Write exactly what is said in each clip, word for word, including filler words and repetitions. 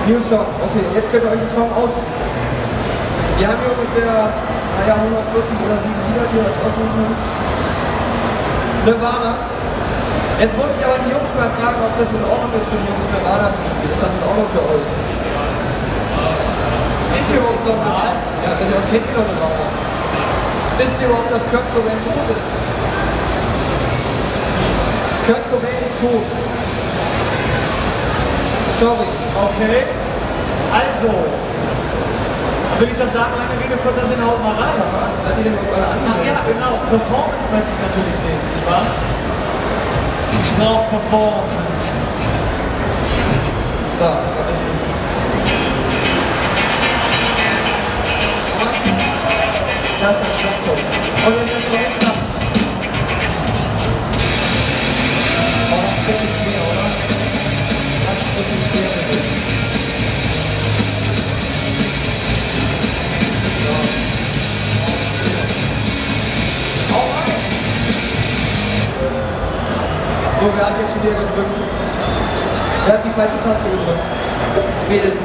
New Song, okay, jetzt könnt ihr euch einen Song aussuchen. Wir haben hier ungefähr, naja, hundertvierzig oder sieben Lieder, die ihr euch aussuchen könnt. Nirvana. Jetzt muss ich aber die Jungs mal fragen, ob das in Ordnung ist für die Jungs, Nirvana zu spielen. Ist das in Ordnung für euch? Ist ihr überhaupt normal? Ja, ihr kennt ihr doch Nirvana. Wisst ihr überhaupt, dass Kurt Cobain tot ist? Kurt Cobain ist tot. Sorry. Okay. Also. Will ich doch sagen, lange Rede, kurzer Sinn, haut mal rein. Seid ihr denn auf eure anderen? Ach ja, genau. Performance möchte ich natürlich sehen, nicht wahr? Ich brauche Performance. So, da bist du. Das ist ein Schlagzeug. Und jetzt hast du noch nicht gehabt. Oh, das ist ein bisschen schwer, oder? Das ist ein bisschen schwer für dich. So. Alright. So, wer hat jetzt schon wieder gedrückt? Wer hat die falsche Taste gedrückt? Mädels.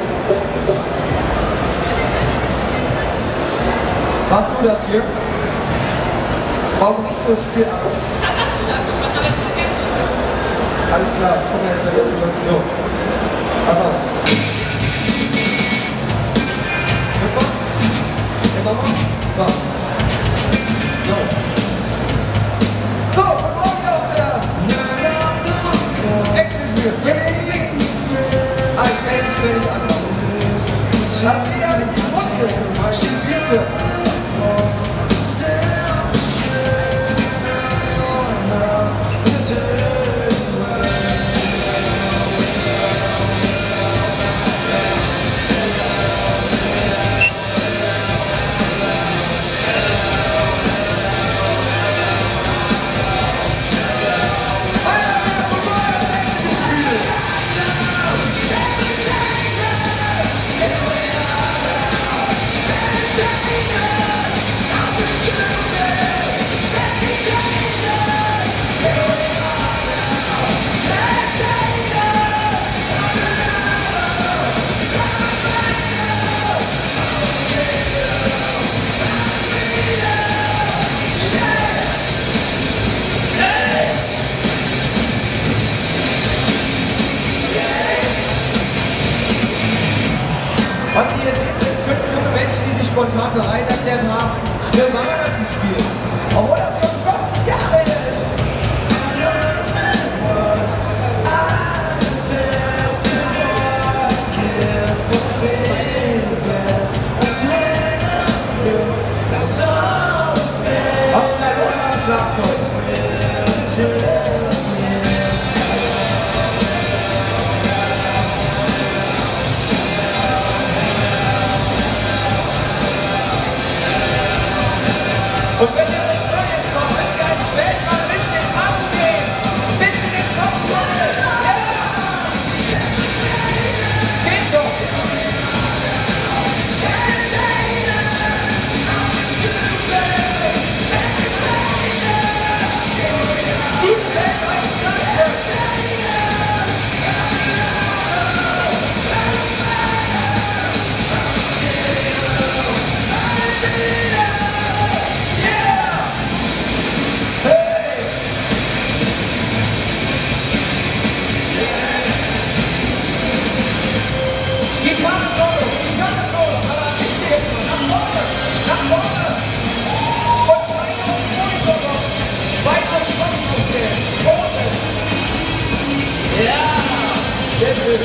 Warst du das hier? Warum nicht so das Spiel ab? Ich hab das nicht angemacht, aber ich vergesse das. Alles klar, guck mal jetzt da wieder zurück. So. Pass auf. Guck mal. Immer mal. So. So. So, guck mal hier auf der Action-Spiel. Jetzt musst du singen. Ah, ich will nicht, will nicht anmachen. Lass mich ja mit diesem Mund hier. Bitte. Was ihr hier seht, sind fünf junge Menschen, die sich spontan bereit erklärt haben, Nirvana zu spielen. Obwohl das schon zwanzig Jahre her ist. Was ist da los am Schlagzeug? Und wenn der Refrain jetzt kommt, müsst ihr als Band mal ein bisschen abgehen. Ein bisschen den Kopf schütteln. Ja! Geht doch! Diese Band heißt Skunk. Sehr schön.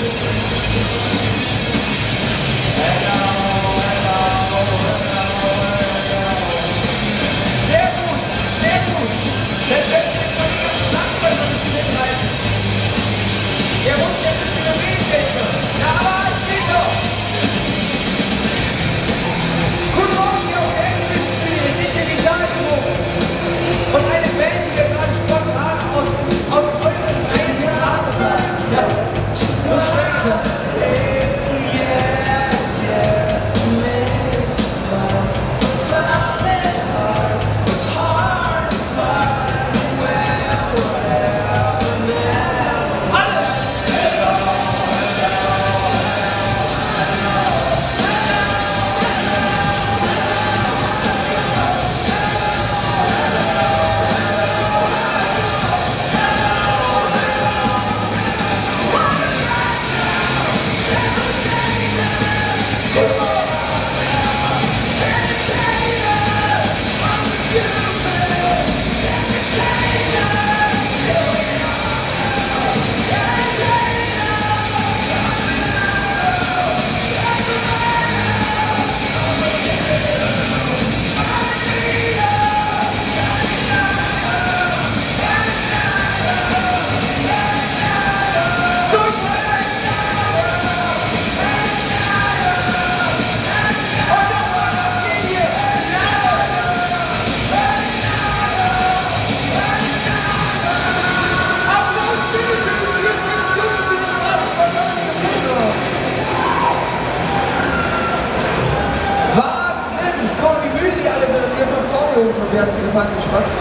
Sehr gut, sehr gut. Das Beste ist, dass wir Schlagzeug ein bisschen mitreißen. Der muss ja ein bisschen im Weg denken. Ja, aber es geht doch. Guten Morgen hier auf der Exhibition. Ihr seht hier Gitarre-Duo. Und eine Band, die wir gerade spontan aus, aus euren eigenen Glas haben. Ja. So schnell geht das. hat es dir gefallen? Hat es dir Spaß gemacht?